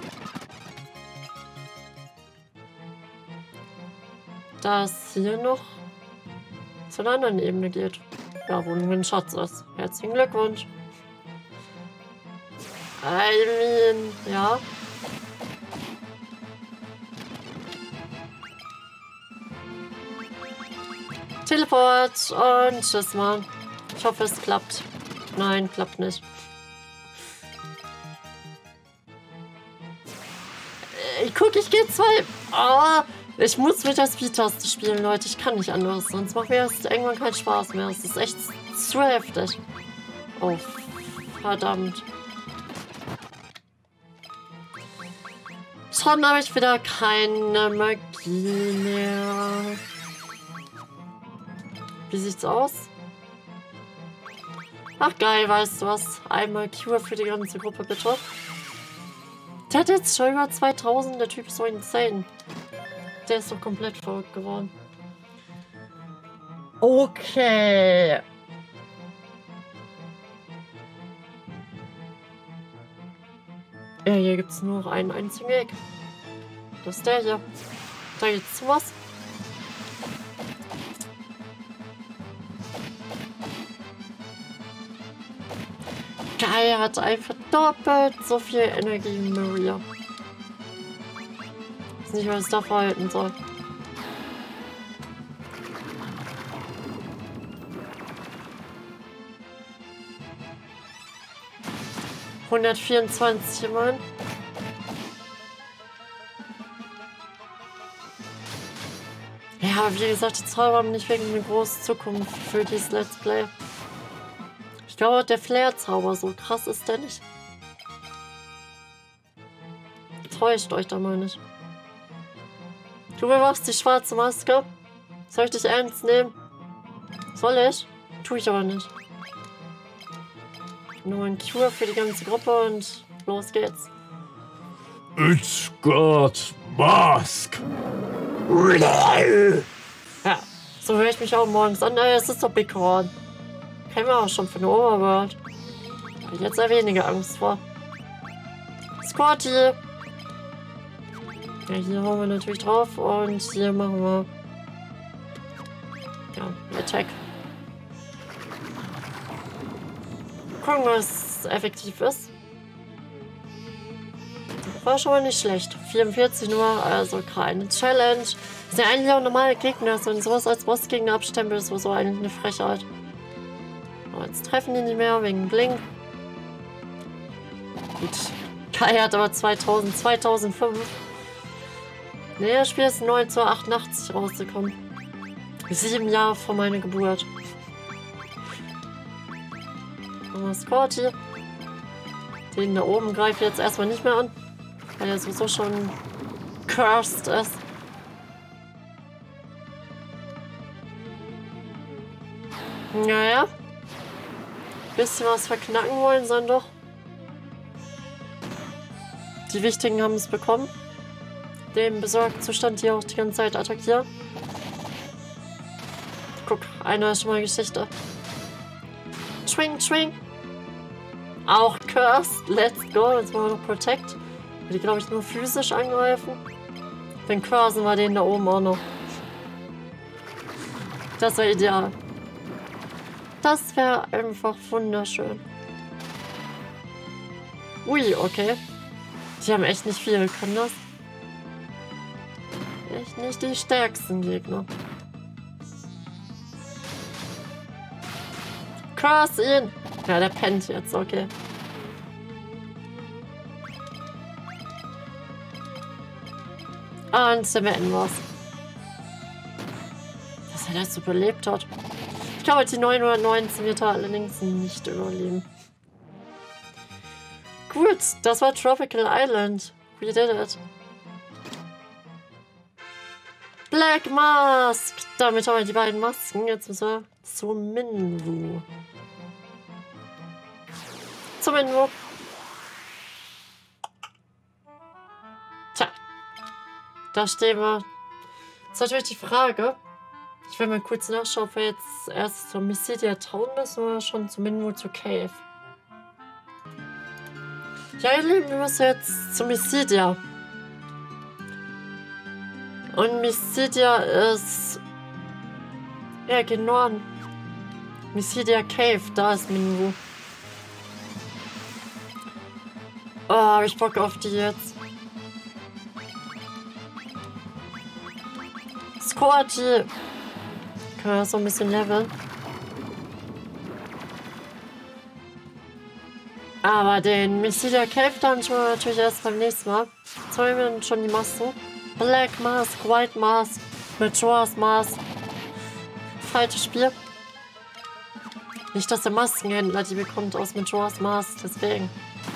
Da es hier noch zu einer anderen Ebene geht. Ja, wo ein Schatz ist. Herzlichen Glückwunsch. I mean, ja. Teleport und tschüss, Mann. Ich hoffe, es klappt. Nein, klappt nicht. Ich guck, ich gehe zwei. Oh, ich muss mit der Speed-Taste spielen, Leute. Ich kann nicht anders. Sonst macht mir das irgendwann keinen Spaß mehr. Es ist echt zu heftig. Oh, verdammt. Schon habe ich wieder keine Magie mehr. Wie sieht's aus? Ach geil, weißt du was? Einmal Cure für die ganze Gruppe, bitte. Der hat jetzt schon über zweitausend, der Typ ist so insane. Der ist doch komplett verrückt geworden. Okay. Ja, hier gibt es nur noch einen einzigen Weg. Das ist der hier. Da geht's zu was. Geil, er hat einfach doppelt so viel Energie wie Maria. Ich weiß nicht, was ich da verhalten soll. hundertvierundzwanzig immerhin. Ja, wie gesagt, die Zauber haben nicht wirklich eine große Zukunft für dieses Let's Play. Ich glaube, der Flair-Zauber, so krass ist der nicht. Täuscht euch da mal nicht. Du bewachst die schwarze Maske. Soll ich dich ernst nehmen? Soll ich? Tue ich aber nicht. Nur ein Cure für die ganze Gruppe und los geht's. It's got mask. Ja, so höre ich mich auch morgens an. Naja, es ist doch Big Horn. Kennen wir auch schon von der Overworld. Habe ich jetzt sehr wenige Angst vor. Squatty. Ja, hier hauen wir natürlich drauf und hier machen wir ja, Attack. Gucken, was effektiv ist. War schon mal nicht schlecht. vierundvierzig nur, also keine Challenge. Das sind ja eigentlich auch normale Gegner. Also wenn sowas als Bossgegner abstempelt, ist so eigentlich eine Frechheit. Aber jetzt treffen die nicht mehr wegen Blink. Gut. Kai hat aber zweitausend, zweitausendfünf. Nee, das Spiel ist neunzehnhundertachtundachtzig rausgekommen. Sieben Jahre vor meiner Geburt. Und Scotty. Den da oben greife ich jetzt erstmal nicht mehr an. Weil er sowieso schon cursed ist. Naja. Bisschen was verknacken wollen sollen doch. Die Wichtigen haben es bekommen. Dem besorgten Zustand hier auch die ganze Zeit attackieren. Guck, einer ist schon mal Geschichte. Schwing, schwing. Auch cursed. Let's go. Jetzt machen wir noch Protect. Die, glaube ich, nur physisch angreifen. Dann cursen wir den da oben auch noch. Das wäre ideal. Das wäre einfach wunderschön. Ui, okay. Die haben echt nicht viel, kann das? Echt nicht die stärksten Gegner. Cross ihn! Ja, der pennt jetzt, okay. Und dann beenden wir's. Dass er das überlebt hat. Ich glaube, die neunhundertneunzehn wird er allerdings nicht überleben. Gut, das war Tropical Island. We did it. Black Mask. Damit haben wir die beiden Masken. Jetzt müssen wir zu Minwu. Zu Minwu. Tja. Da stehen wir. Jetzt natürlich die Frage. Ich will mal kurz nachschauen, ob wir jetzt erst zur Mysidia Town müssen oder schon zu Minwu zu Cave. Ja, ihr Lieben, wir müssen jetzt zu Mysidia. Und Mysidia ist... Ja, geht Norden. Mysidia Cave, da ist Minwu. Oh, hab ich Bock auf die jetzt. Scorchy. Können wir so ein bisschen leveln. Aber den Mysidia Cave dann schon natürlich erst beim nächsten Mal. Jetzt haben wir schon die Masken. Black Mask, White Mask, Majora's Mask. Falsches Spiel. Nicht, dass der Maskenhändler die bekommt aus Majora's Mask, deswegen.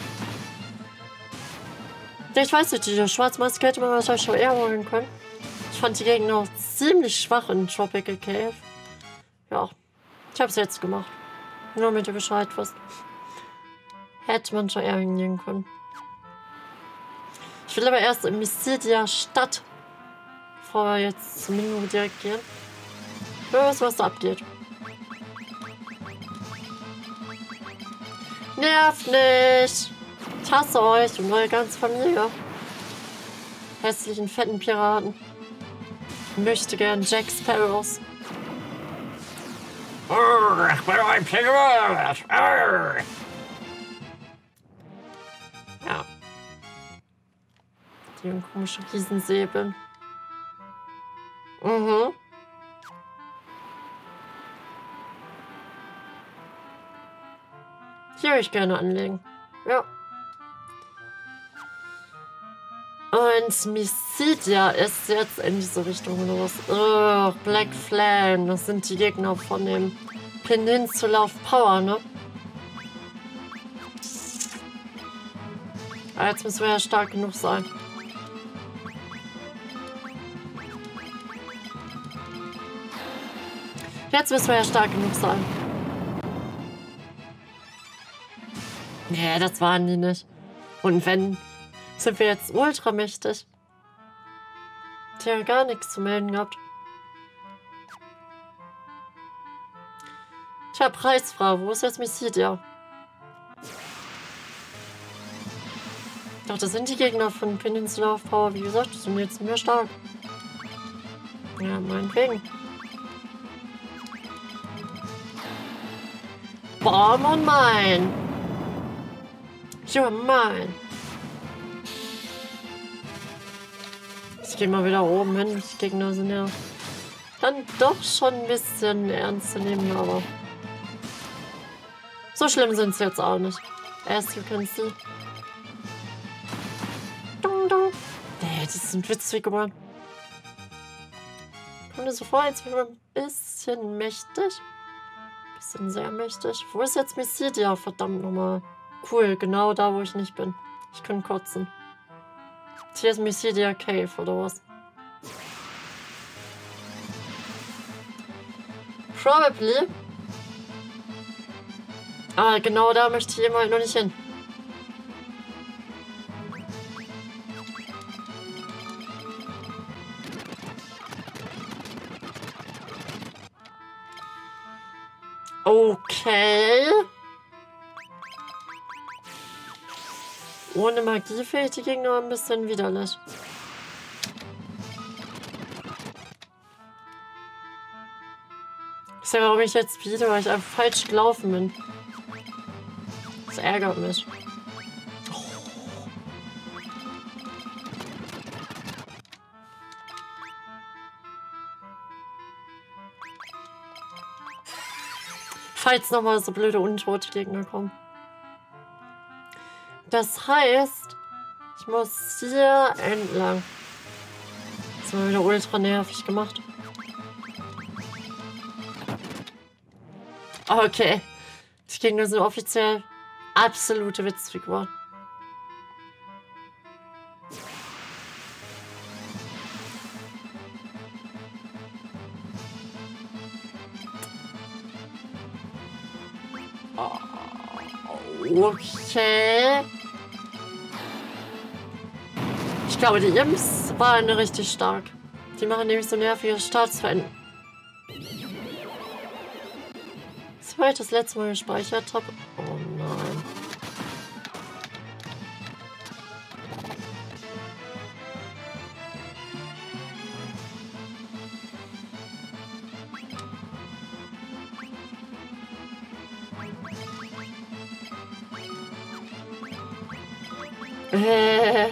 Ja, ich weiß nicht, die Schwarzmaske hätte man wahrscheinlich schon eher holen können. Ich fand die Gegner auch ziemlich schwach in Tropical Cave. Ja, ich hab's jetzt gemacht. Nur damit ihr Bescheid wisst. Hätte man schon eher hingehen können. Ich will aber erst in Mysidia Stadt, bevor wir jetzt zum Minwu direkt gehen. Los, was da abgeht. Nervt nicht! Ich hasse euch und eure ganze Familie. Hässlichen, fetten Piraten. Ich möchte gern Jack Sparrows. Ich bin ein Pirat. Ja. Die komische Riesensäbel. Mhm. Hier würde ich gerne anlegen. Ja. Und Mysidia ist jetzt in diese Richtung los. Ugh, Black Flame. Das sind die Gegner von dem Peninsula of Power, ne? Aber jetzt müssen wir ja stark genug sein. Jetzt müssen wir ja stark genug sein. Nee, das waren die nicht. Und wenn, sind wir jetzt ultramächtig. Die haben gar nichts zu melden gehabt. Tja, Preisfrau, wo ist jetzt Mysidia? Doch, das sind die Gegner von Peninsula of Power. Wie gesagt, die sind jetzt nicht mehr stark. Ja, meinetwegen. Bomb on mine. You're mine. Ich gehe mal wieder oben hin. Die Gegner sind ja dann doch schon ein bisschen ernst zu nehmen, aber so schlimm sind sie jetzt auch nicht. As you can see. Dum, dum. Nee, die sind witzig geworden. Kommt mir so vor, als wäre man ein bisschen mächtig. Ein bisschen sehr mächtig. Wo ist jetzt Mysidia? Verdammt nochmal. Cool, genau da, wo ich nicht bin. Ich kann kotzen. Hier ist Mysidia Cave, oder was? Probably. Aber genau da möchte ich eben halt noch nicht hin. Okay. Ohne Magie finde ich die Gegner ein bisschen widerlich. Ich sage, warum ich jetzt biete, weil ich einfach falsch gelaufen bin. Das ärgert mich. Falls nochmal so blöde untote Gegner kommen. Das heißt, ich muss hier entlang. Das ist mal wieder ultra nervig gemacht. Okay. Die Gegner sind offiziell absolute Witzfiguren. Okay. Ich glaube, die Imps waren richtig stark. Die machen nämlich so nervige Staatsveränderungen. Das war ich das letzte Mal gespeichert habe. Oh nein. Äh.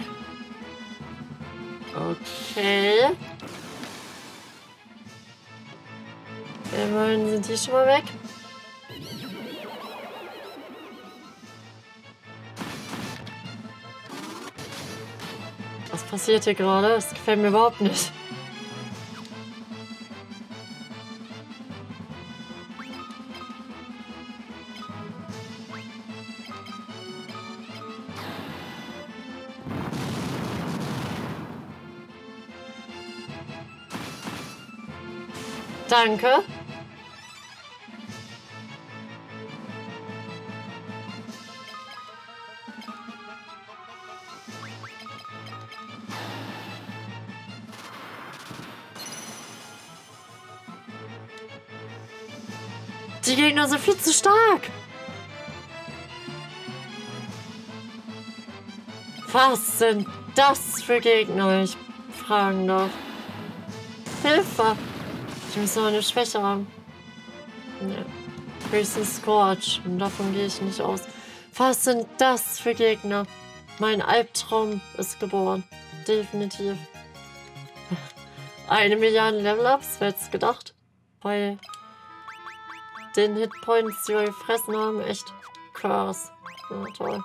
Okay. Immerhin sind die schon mal weg. Was passiert hier gerade? Das gefällt mir überhaupt nicht. Danke. Die Gegner sind viel zu stark. Was sind das für Gegner? Ich fragen darf. Hilfe! Ich muss noch eine Schwäche haben. Nee. Höchstens Scorch. Und davon gehe ich nicht aus. Was sind das für Gegner? Mein Albtraum ist geboren. Definitiv. Eine Milliarde Level-Ups, wer hätte es gedacht? Bei den Hitpoints, die wir gefressen haben, echt krass. Ja, toll.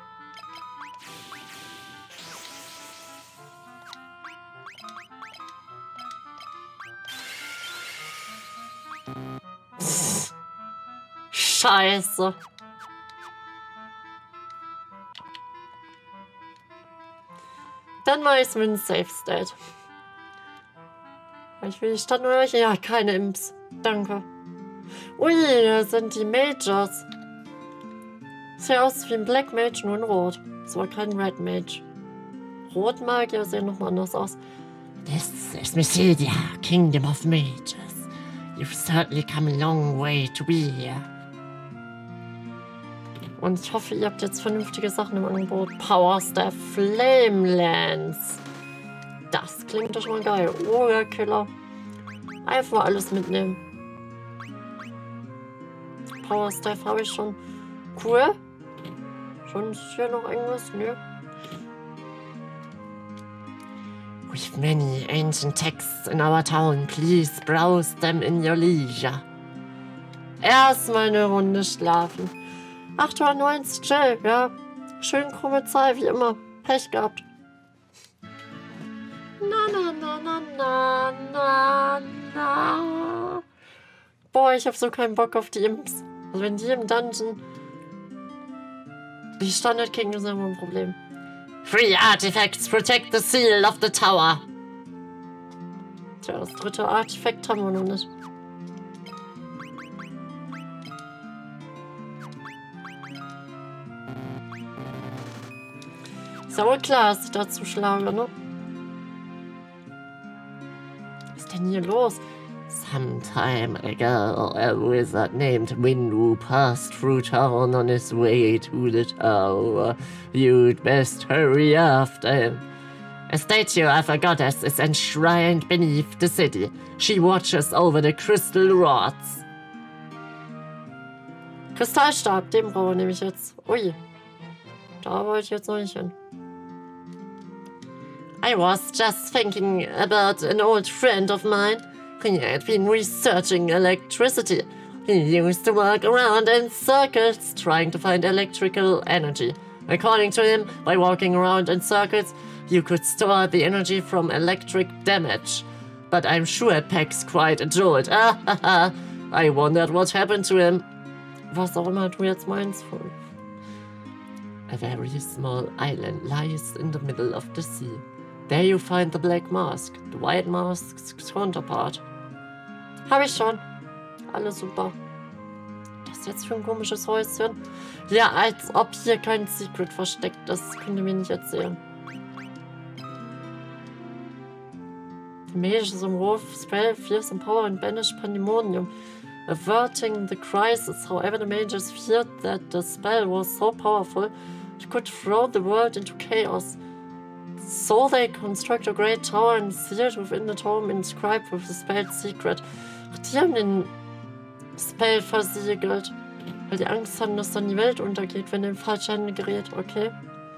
Scheiße. Dann mache ich es mit einem Safe State. Ich will die Stadt nur erreichen. Ja, keine Imps. Danke. Ui, da sind die Mages. Sieht aus wie ein Black Mage, nur in Rot. Das war kein Red Mage. Rotmagier sehen nochmal anders aus. This is Mysidia, Kingdom of Mages. You've certainly come a long way to be here. Und ich hoffe, ihr habt jetzt vernünftige Sachen im Angebot. Power Staff Flame Lance. Das klingt doch schon mal geil. Ogre-Killer. Einfach mal alles mitnehmen. Power Staff habe ich schon. Cool. Schon ist hier noch irgendwas? Nö. With many ancient texts in our town, please browse them in your leisure. Erstmal eine Runde schlafen. acht Uhr neunzig, chill, ja. Schön krumme Zahl, wie immer. Pech gehabt. Na, na, na, na, na, na, na. Boah, ich hab so keinen Bock auf die Imps. Also wenn die im Dungeon... Die Standard-King ist immer ein Problem. Three artifacts protect the seal of the tower. Tja, das dritte Artefakt haben wir noch nicht. Ist ja wohl klar, dass ich da zuschlage, ne? Was ist denn hier los? Some time ago, a wizard named Windu passed through town on his way to the tower. You'd best hurry after him. A statue of a goddess is enshrined beneath the city. She watches over the crystal rods. Kristallstab, den brauche ich nämlich jetzt. Ui. Da wollte ich jetzt noch nicht hin. I was just thinking about an old friend of mine. He had been researching electricity. He used to walk around in circles trying to find electrical energy. According to him, by walking around in circles, you could store the energy from electric damage. But I'm sure it packs quite a jolt. Ah, ha, ha. I wondered what happened to him. Was auch immer du jetzt meinst. A very small island lies in the middle of the sea. There you find the Black Mask, the White Mask's counterpart. Hab ich schon. Alles super. Das ist jetzt für ein komisches Häuschen. Ja, als ob hier kein Secret versteckt ist. Könnt ihr mir nicht erzählen. The mage is on Wolf, spell, fearsome power and banish pandemonium. Averting the crisis. However, the mages feared that the spell was so powerful it could throw the world into chaos. So they construct a great tower and seal it within the tomb inscribed with the spell's secret. Ach, die haben den Spell versiegelt. Weil die Angst haben, dass dann die Welt untergeht, wenn er in falsche Hände gerät. Okay.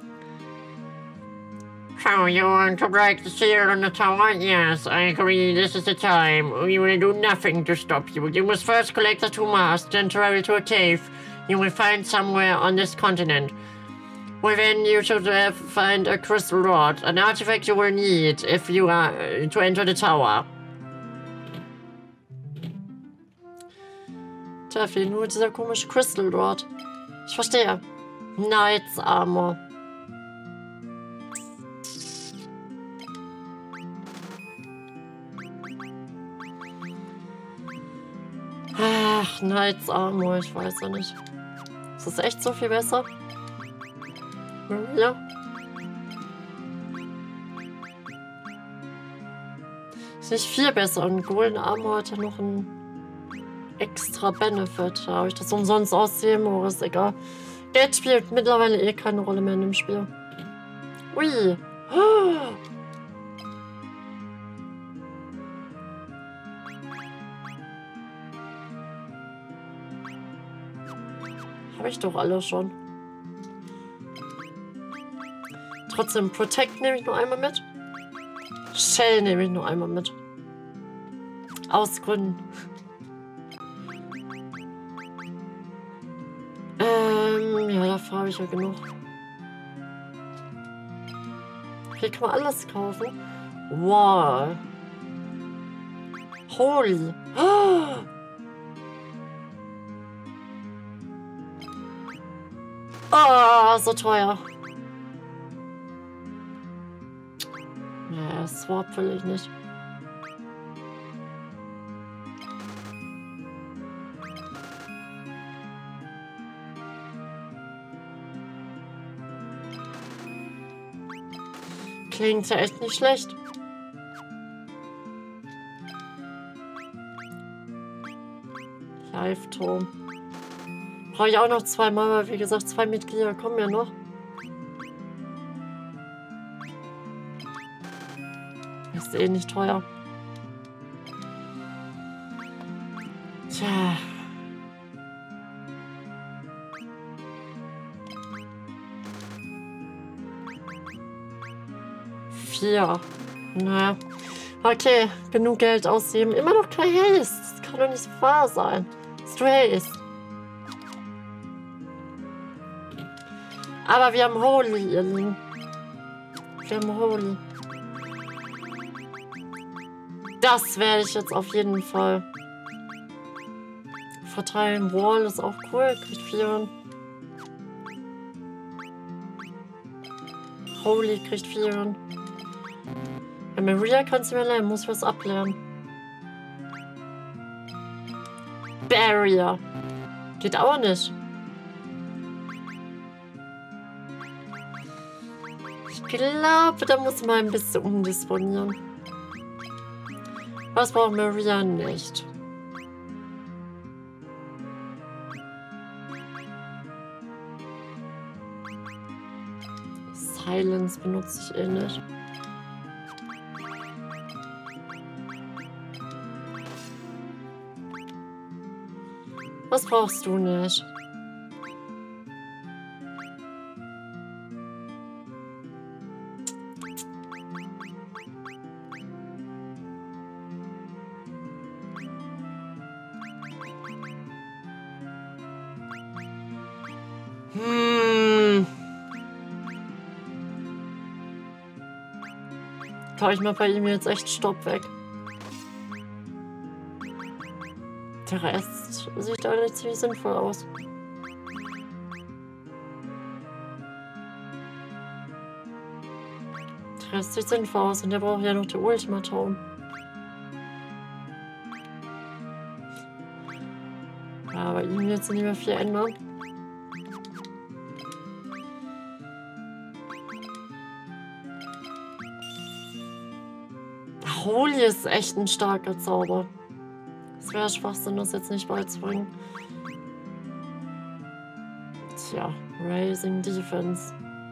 So you want to break the seal on the tower? Yes, I agree. This is the time. We will do nothing to stop you. You must first collect the two masks, then travel to a cave you will find somewhere on this continent. Within, you should have find a crystal rod, an artifact you will need if you are uh, to enter the tower. Tja, fehlt nur dieser komische Crystal Rod. Ich verstehe. Knight's Armor. Ach, Knight's Armor, ich weiß ja nicht. Ist das echt so viel besser? Ja. Ist nicht viel besser. Und Golden Armor hat ja noch einen extra Benefit. Da habe ich das umsonst aussehen, aber ist egal. Geld spielt mittlerweile eh keine Rolle mehr in dem Spiel. Ui. Oh. Habe ich doch alle schon. Trotzdem, Protect nehme ich nur einmal mit. Shell nehme ich nur einmal mit. Aus Gründen. Ähm, ja, dafür habe ich ja genug. Hier kann man alles kaufen. Wow. Holy. Oh. Oh, so teuer. Ja, Swap will ich nicht. Klingt ja echt nicht schlecht. Live-Turm. Brauche ich auch noch zweimal, weil wie gesagt, zwei Mitglieder kommen ja noch. Ist eh nicht teuer. Tja. Vier. Naja. Okay, genug Geld ausgeben. Immer noch kein Haste. Das kann doch nicht wahr sein. Hast du Haste? Aber wir haben Holy, ihr Lieben. Wir haben Holy. Das werde ich jetzt auf jeden Fall verteilen. Wall ist auch cool, kriegt vier. Holy kriegt vier. Ja, Maria kannst du mir lernen, muss was ablernen. Barrier. Geht auch nicht. Ich glaube, da muss man ein bisschen umdisponieren. Was braucht Maria nicht? Silence benutze ich eh nicht. Was brauchst du nicht? Hm. Tau ich mal bei ihm jetzt echt Stopp weg. Der Rest sieht eigentlich ziemlich sinnvoll aus. Der Rest sieht sinnvoll aus und der braucht ja noch die Ultimatum. Ja, aber ihm jetzt nicht mehr viel ändern. Holy ist echt ein starker Zauber. Es wäre Schwachsinn, das jetzt nicht beizubringen. Tja, Raising Defense.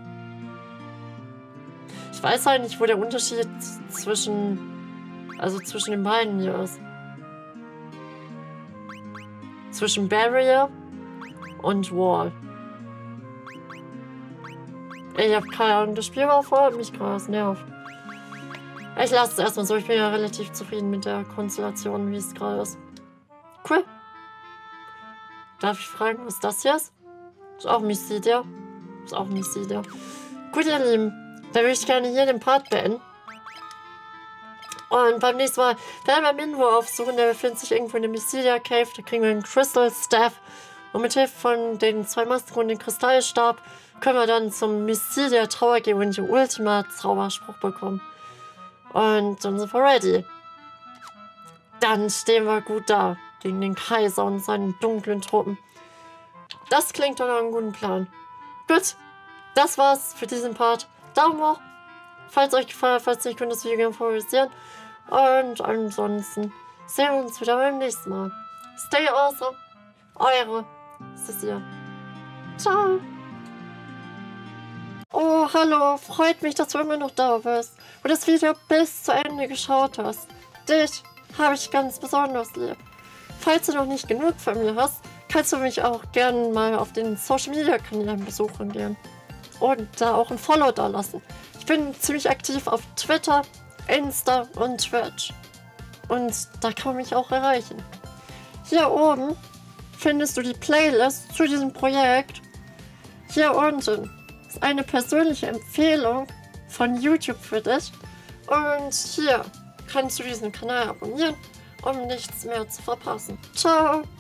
Ich weiß halt nicht, wo der Unterschied zwischen, also zwischen den beiden hier ist. Zwischen Barrier und Wall. Ich habe keine Ahnung, das Spiel war voll, mich krass nervt. Ich lasse es erstmal so, ich bin ja relativ zufrieden mit der Konstellation, wie es gerade ist. Cool. Darf ich fragen, was das hier ist? Ist auch Mystidia. Ist auch Mystidia. Gut, ihr Lieben, dann würde ich gerne hier den Part beenden. Und beim nächsten Mal werden wir Minwo aufsuchen. Der befindet sich irgendwo in der Mystidia Cave. Da kriegen wir einen Crystal Staff. Und mit Hilfe von den zwei Masken und dem Kristallstab können wir dann zum Mystidia Tower gehen und den Ultima-Zauberspruch bekommen. Und dann sind wir ready. Dann stehen wir gut da gegen den Kaiser und seinen dunklen Truppen. Das klingt doch nach einem guten Plan. Gut, das war's für diesen Part. Daumen hoch, falls euch gefallen hat. Falls nicht, könnt ihr das Video gerne favorisieren. Und ansonsten sehen wir uns wieder beim nächsten Mal. Stay awesome. Eure Cecilia. Ciao. Oh, hallo. Freut mich, dass du immer noch da bist und das Video bis zu Ende geschaut hast. Dich habe ich ganz besonders lieb. Falls du noch nicht genug von mir hast, kannst du mich auch gerne mal auf den Social Media Kanälen besuchen gehen. Und da auch ein Follow da lassen. Ich bin ziemlich aktiv auf Twitter, Insta und Twitch. Und da kann man mich auch erreichen. Hier oben findest du die Playlist zu diesem Projekt. Hier unten ist eine persönliche Empfehlung von YouTube für dich. Und hier kannst du diesen Kanal abonnieren, um nichts mehr zu verpassen. Ciao!